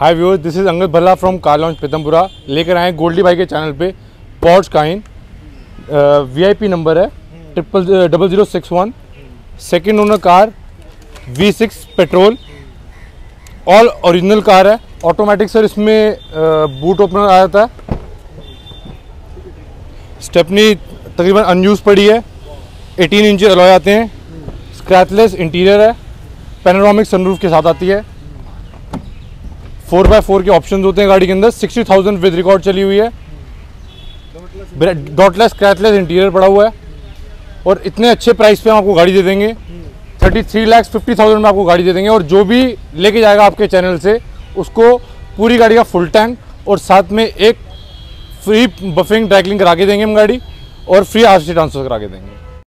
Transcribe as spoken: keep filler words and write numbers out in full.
Hi viewers, this is Angad Bhalla from car launch Pitampura. लेकर आए गोल्डी भाई के चैनल पे पोर्श काइन, वीआईपी नंबर है triple double zero six one, second owner car, V six petrol, all original car है। Automatic sir इसमें boot opener आ जाता है। स्टेपनी तकरीबन अनयूज पड़ी है। अठारह इंच अलॉय आते हैं। स्क्रैचलेस इंटीरियर है। पैनोरामिक सनरूफ के साथ आती है। फोर बाय फोर के ऑप्शंस होते हैं गाड़ी के अंदर। सिक्सटी थाउजेंड विद रिकॉर्ड चली हुई है। डॉटलेस स्क्रैचलेस इंटीरियर पड़ा हुआ है और इतने अच्छे प्राइस पे हम आपको गाड़ी दे देंगे। Thirty three lakhs fifty thousand में आपको गाड़ी दे देंगे। और जो भी लेके जाएगा आपके चैनल से, उसको पूरी गाड़ी का फुल टैंक और साथ में एक फ्री बफिंग ड्राइक्लिंग करा के देंगे हम गाड़ी, और फ्री आरसी ट्रांसफर करा के देंगे।